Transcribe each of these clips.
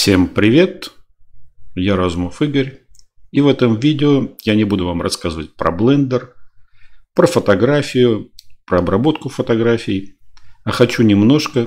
Всем привет! Я Разумов Игорь. И в этом видео я не буду вам рассказывать про Blender, про фотографию, про обработку фотографий, а хочу немножко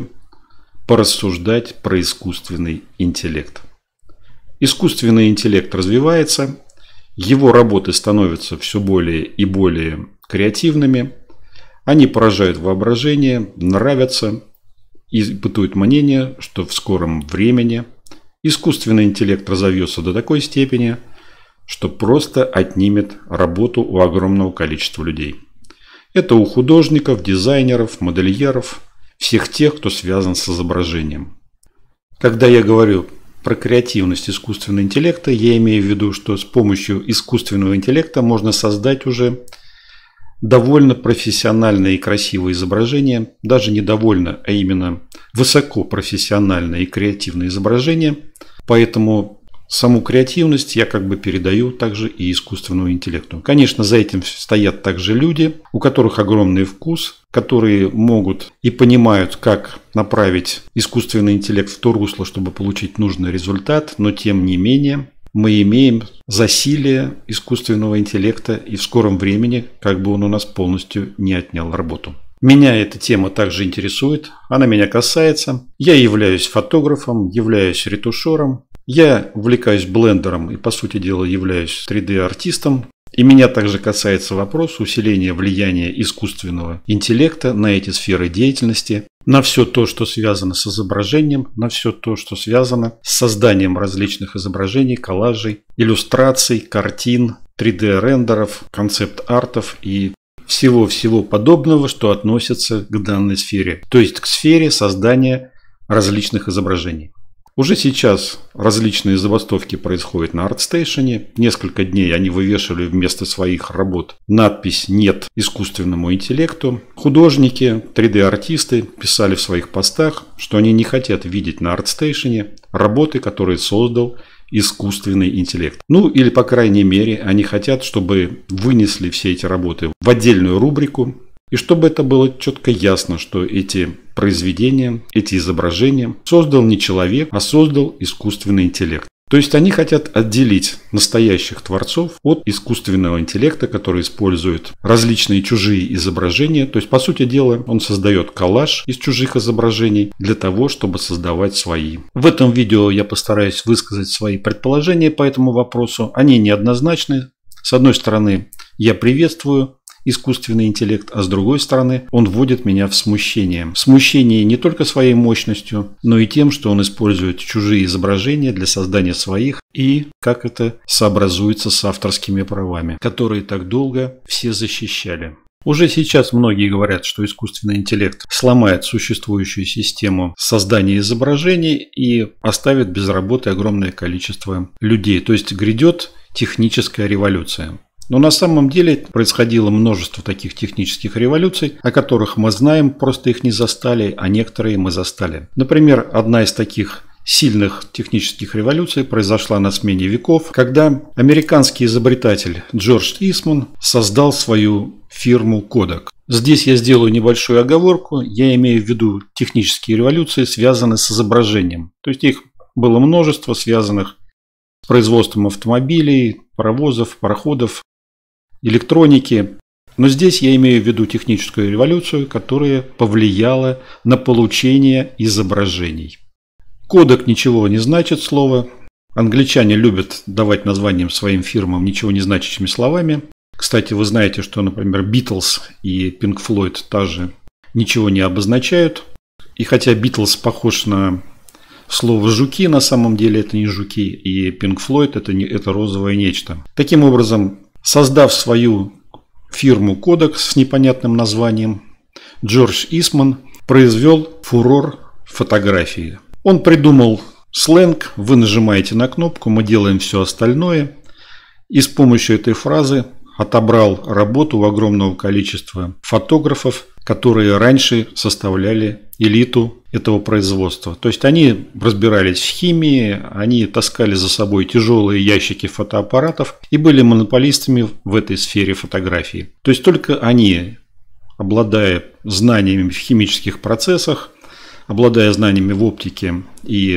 порассуждать про искусственный интеллект. Искусственный интеллект развивается, его работы становятся все более и более креативными, они поражают воображение, нравятся и бытует мнение, что в скором времени искусственный интеллект разовьется до такой степени, что просто отнимет работу у огромного количества людей. Это у художников, дизайнеров, модельеров, всех тех, кто связан с изображением. Когда я говорю про креативность искусственного интеллекта, я имею в виду, что с помощью искусственного интеллекта можно создать уже довольно профессиональное и красивое изображение, даже не довольно, а именно высокопрофессиональное и креативное изображение. Поэтому саму креативность я как бы передаю также и искусственному интеллекту. Конечно, за этим стоят также люди, у которых огромный вкус, которые могут и понимают, как направить искусственный интеллект в то русло, чтобы получить нужный результат, но тем не менее мы имеем засилие искусственного интеллекта, и в скором времени как бы он у нас полностью не отнял работу. Меня эта тема также интересует, она меня касается. Я являюсь фотографом, являюсь ретушером, я увлекаюсь блендером и, по сути дела, являюсь 3D-артистом. И меня также касается вопрос усиления влияния искусственного интеллекта на эти сферы деятельности, на все то, что связано с изображением, на все то, что связано с созданием различных изображений, коллажей, иллюстраций, картин, 3D-рендеров, концепт-артов и всего-всего подобного, что относится к данной сфере, то есть к сфере создания различных изображений. Уже сейчас различные забастовки происходят на ArtStation. Несколько дней они вывешивали вместо своих работ надпись «Нет искусственному интеллекту». Художники, 3D-артисты писали в своих постах, что они не хотят видеть на ArtStation работы, которые создал искусственный интеллект. Ну или, по крайней мере, они хотят, чтобы вынесли все эти работы в отдельную рубрику, и чтобы это было четко ясно, что эти произведения, эти изображения создал не человек, а создал искусственный интеллект. То есть они хотят отделить настоящих творцов от искусственного интеллекта, который использует различные чужие изображения. То есть, по сути дела, он создает коллаж из чужих изображений для того, чтобы создавать свои. В этом видео я постараюсь высказать свои предположения по этому вопросу. Они неоднозначны. С одной стороны, я приветствую искусственный интеллект, а с другой стороны, он вводит меня в смущение. Смущение не только своей мощностью, но и тем, что он использует чужие изображения для создания своих и как это сообразуется с авторскими правами, которые так долго все защищали. Уже сейчас многие говорят, что искусственный интеллект сломает существующую систему создания изображений и оставит без работы огромное количество людей. То есть грядет техническая революция. Но на самом деле происходило множество таких технических революций, о которых мы знаем, просто их не застали, а некоторые мы застали. Например, одна из таких сильных технических революций произошла на смене веков, когда американский изобретатель Джордж Истман создал свою фирму Kodak. Здесь я сделаю небольшую оговорку, я имею в виду технические революции, связанные с изображением. То есть их было множество, связанных с производством автомобилей, паровозов, пароходов, электроники. Но здесь я имею в виду техническую революцию, которая повлияла на получение изображений. Kodak ничего не значит слово. Англичане любят давать названием своим фирмам ничего не значащими словами. Кстати, вы знаете, что, например, Beatles и Pink Floyd тоже ничего не обозначают. И хотя Beatles похож на слово «жуки», на самом деле это не жуки, и Pink Floyd это розовое нечто. Таким образом, создав свою фирму Kodak с непонятным названием, Джордж Истман произвел фурор фотографии. Он придумал сленг «Вы нажимаете на кнопку, мы делаем все остальное», и с помощью этой фразы отобрал работу у огромного количества фотографов, которые раньше составляли элиту этого производства. То есть они разбирались в химии, они таскали за собой тяжелые ящики фотоаппаратов и были монополистами в этой сфере фотографии. То есть только они, обладая знаниями в химических процессах, обладая знаниями в оптике и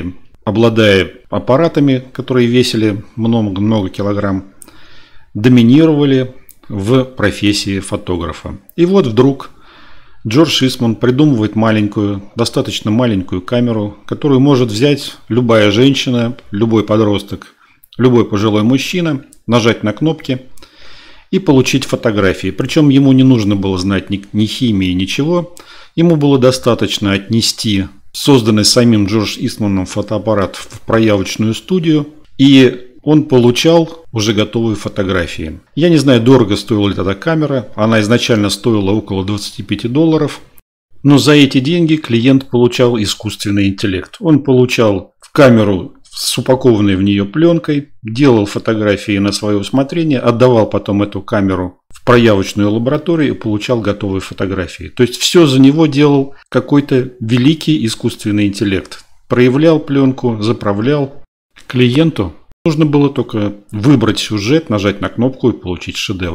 обладая аппаратами, которые весили много-много килограмм, доминировали в профессии фотографа. И вот вдруг Джордж Истман придумывает достаточно маленькую камеру, которую может взять любая женщина, любой подросток, любой пожилой мужчина, нажать на кнопки и получить фотографии. Причем ему не нужно было знать ни химии, ничего. Ему было достаточно отнести созданный самим Джордж Истманом фотоаппарат в проявочную студию, и он получал уже готовые фотографии. Я не знаю, дорого стоила ли тогда камера. Она изначально стоила около $25. Но за эти деньги клиент получал искусственный интеллект. Он получал камеру с упакованной в нее пленкой, делал фотографии на свое усмотрение, отдавал потом эту камеру в проявочную лабораторию и получал готовые фотографии. То есть все за него делал какой-то великий искусственный интеллект. Проявлял пленку, заправлял. Клиенту нужно было только выбрать сюжет, нажать на кнопку и получить шедевр.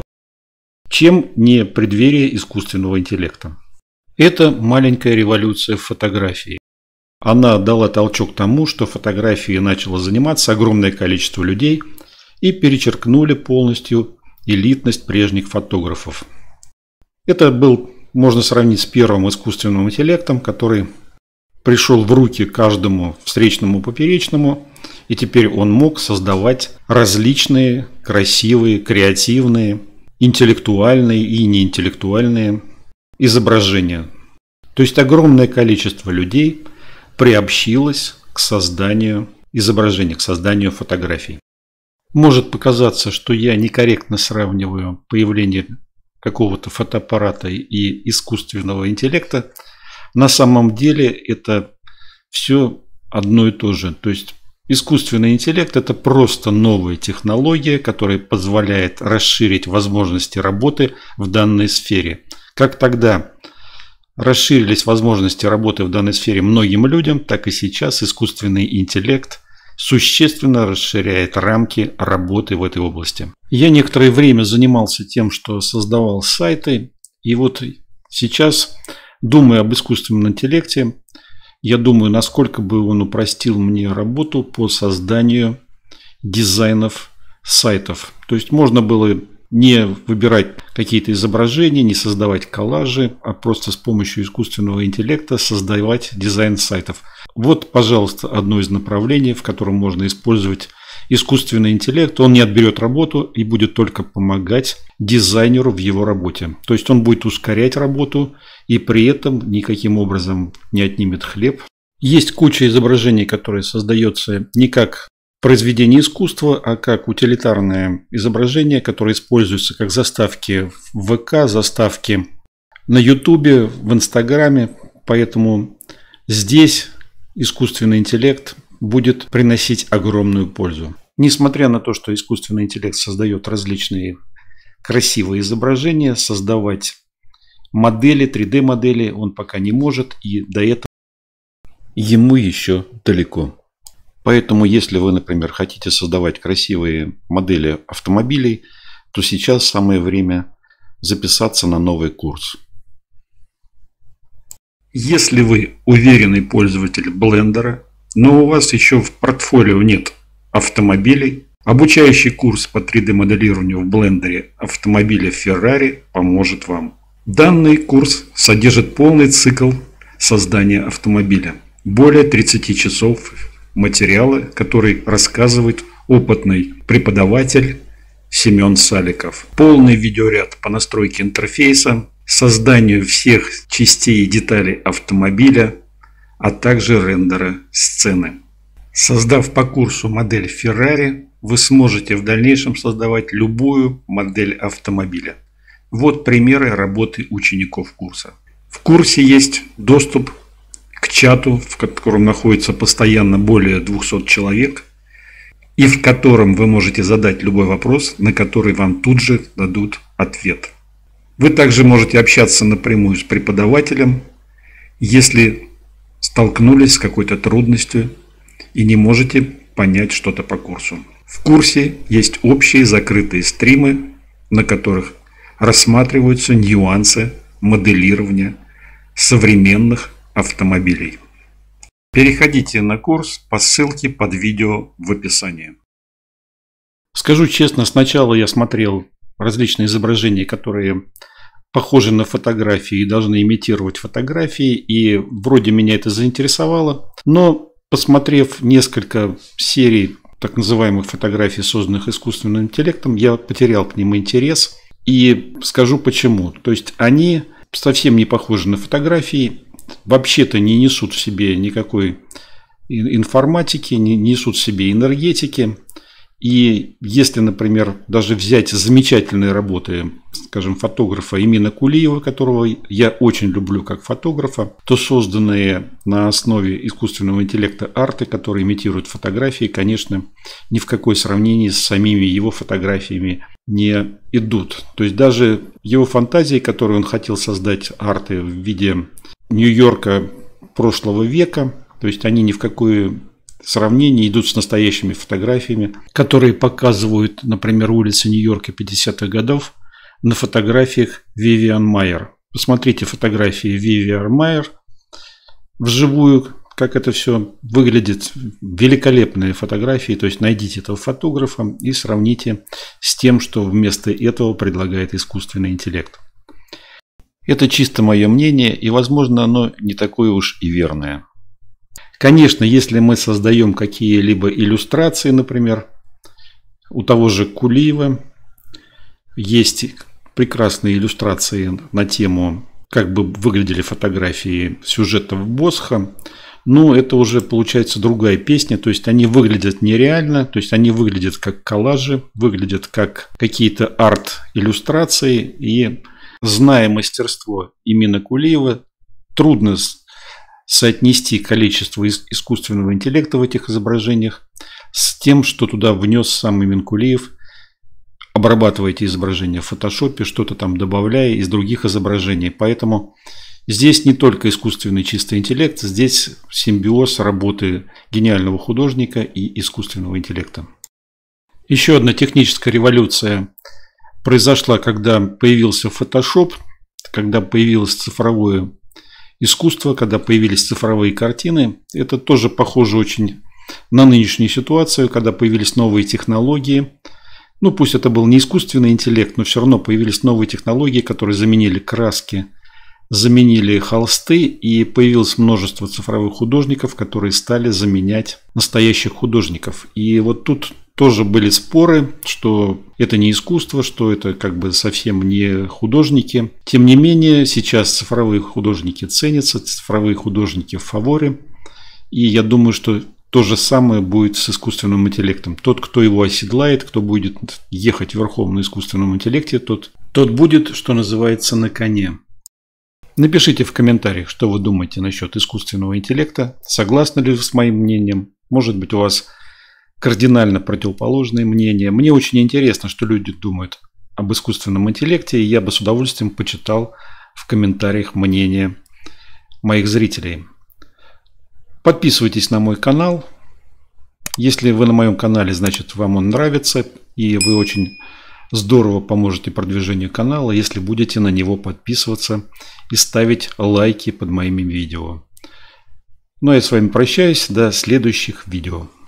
Чем не преддверие искусственного интеллекта? Это маленькая революция в фотографии. Она дала толчок тому, что фотографией начало заниматься огромное количество людей и перечеркнули полностью элитность прежних фотографов. Это можно сравнить с первым искусственным интеллектом, который пришел в руки каждому встречному поперечному, и теперь он мог создавать различные красивые, креативные, интеллектуальные и неинтеллектуальные изображения. То есть огромное количество людей приобщилось к созданию изображений, к созданию фотографий. Может показаться, что я некорректно сравниваю появление какого-то фотоаппарата и искусственного интеллекта. На самом деле это все одно и то же. То есть искусственный интеллект – это просто новая технология, которая позволяет расширить возможности работы в данной сфере. Как тогда расширились возможности работы в данной сфере многим людям, так и сейчас искусственный интеллект существенно расширяет рамки работы в этой области. Я некоторое время занимался тем, что создавал сайты, и вот сейчас, думая об искусственном интеллекте, я думаю, насколько бы он упростил мне работу по созданию дизайнов сайтов. То есть можно было не выбирать какие-то изображения, не создавать коллажи, а просто с помощью искусственного интеллекта создавать дизайн сайтов. Вот, пожалуйста, одно из направлений, в котором можно использовать искусственный интеллект. Он не отберет работу и будет только помогать дизайнеру в его работе. То есть он будет ускорять работу и при этом никаким образом не отнимет хлеб. Есть куча изображений, которые создаются не как произведение искусства, а как утилитарное изображение, которое используется как заставки в ВК, заставки на Ютубе, в Инстаграме. Поэтому здесь искусственный интеллект будет приносить огромную пользу. Несмотря на то, что искусственный интеллект создает различные красивые изображения, создавать модели, 3D-модели он пока не может, и до этого ему еще далеко. Поэтому, если вы, например, хотите создавать красивые модели автомобилей, то сейчас самое время записаться на новый курс. Если вы уверенный пользователь блендера, но у вас еще в портфолио нет автомобилей, обучающий курс по 3D-моделированию в блендере автомобиля Ferrari поможет вам. Данный курс содержит полный цикл создания автомобиля. Более 30 часов материала, который рассказывает опытный преподаватель Семен Саликов. Полный видеоряд по настройке интерфейса, созданию всех частей и деталей автомобиля, а также рендера сцены. Создав по курсу модель Ferrari, вы сможете в дальнейшем создавать любую модель автомобиля. Вот примеры работы учеников курса. В курсе есть доступ к чату, в котором находится постоянно более 200 человек, и в котором вы можете задать любой вопрос, на который вам тут же дадут ответ. Вы также можете общаться напрямую с преподавателем, если столкнулись с какой-то трудностью и не можете понять что-то по курсу. В курсе есть общие закрытые стримы, на которых рассматриваются нюансы моделирования современных автомобилей. Переходите на курс по ссылке под видео в описании. Скажу честно, сначала я смотрел различные изображения, которые похожи на фотографии и должны имитировать фотографии, и вроде меня это заинтересовало, но посмотрев несколько серий так называемых фотографий, созданных искусственным интеллектом, я потерял к ним интерес, и скажу почему. То есть они совсем не похожи на фотографии, вообще-то не несут в себе никакой информатики, не несут в себе энергетики. И если, например, даже взять замечательные работы, скажем, фотографа Эмина Кулиева, которого я очень люблю как фотографа, то созданные на основе искусственного интеллекта арты, которые имитируют фотографии, конечно, ни в какое сравнение с самими его фотографиями не идут. То есть даже его фантазии, которые он хотел создать, арты в виде Нью-Йорка прошлого века, то есть они ни в какое сравнение идут с настоящими фотографиями, которые показывают, например, улицы Нью-Йорка 50-х годов на фотографиях Вивиан Майер. Посмотрите фотографии Вивиан Майер вживую, как это все выглядит. Великолепные фотографии, то есть найдите этого фотографа и сравните с тем, что вместо этого предлагает искусственный интеллект. Это чисто мое мнение, и, возможно, оно не такое уж и верное. Конечно, если мы создаем какие-либо иллюстрации, например, у того же Кулиева есть прекрасные иллюстрации на тему, как бы выглядели фотографии сюжетов Босха, но это уже получается другая песня, то есть они выглядят нереально, то есть они выглядят как коллажи, выглядят как какие-то арт-иллюстрации, и зная мастерство Эмина Кулиева, трудно соотнести количество искусственного интеллекта в этих изображениях с тем, что туда внес сам Эмин Кулиев, обрабатывая эти изображения в фотошопе, что-то там добавляя из других изображений. Поэтому здесь не только искусственный чистый интеллект, здесь симбиоз работы гениального художника и искусственного интеллекта. Еще одна техническая революция произошла, когда появился Photoshop, когда появилось цифровое искусство, когда появились цифровые картины. Это тоже похоже очень на нынешнюю ситуацию, когда появились новые технологии. Ну, пусть это был не искусственный интеллект, но все равно появились новые технологии, которые заменили краски, заменили холсты, и появилось множество цифровых художников, которые стали заменять настоящих художников. И вот тут тоже были споры, что это не искусство, что это как бы совсем не художники. Тем не менее, сейчас цифровые художники ценятся, цифровые художники в фаворе. И я думаю, что то же самое будет с искусственным интеллектом. Тот, кто его оседлает, кто будет ехать верхом на искусственном интеллекте, тот будет, что называется, на коне. Напишите в комментариях, что вы думаете насчет искусственного интеллекта. Согласны ли вы с моим мнением? Может быть, у вас кардинально противоположные мнения. Мне очень интересно, что люди думают об искусственном интеллекте, и я бы с удовольствием почитал в комментариях мнение моих зрителей. Подписывайтесь на мой канал. Если вы на моем канале, значит, вам он нравится, и вы очень здорово поможете продвижению канала, если будете на него подписываться и ставить лайки под моими видео. Ну а я с вами прощаюсь. До следующих видео.